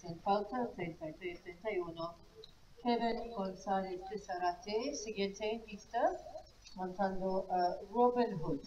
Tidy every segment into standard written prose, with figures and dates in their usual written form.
falta 33, 31. Kevin González de Zarate, siguiente en pista, montando Robin Hood.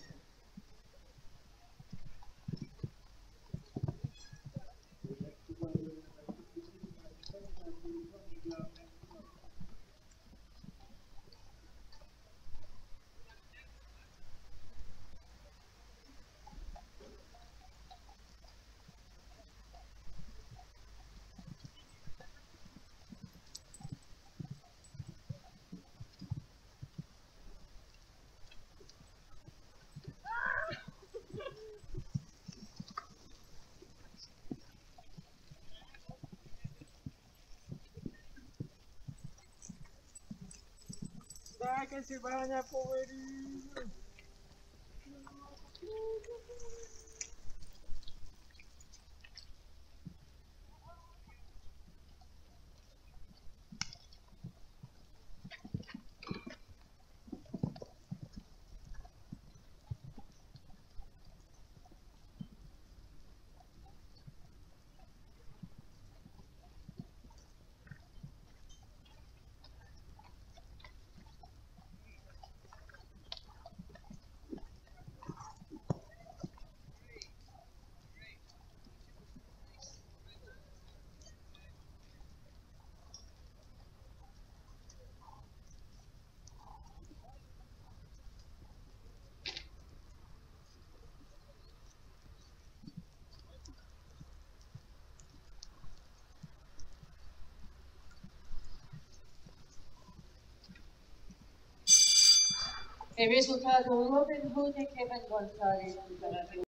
Que se vaya, poverito. El resultado, Robin Hood y Kevin González de Zarate.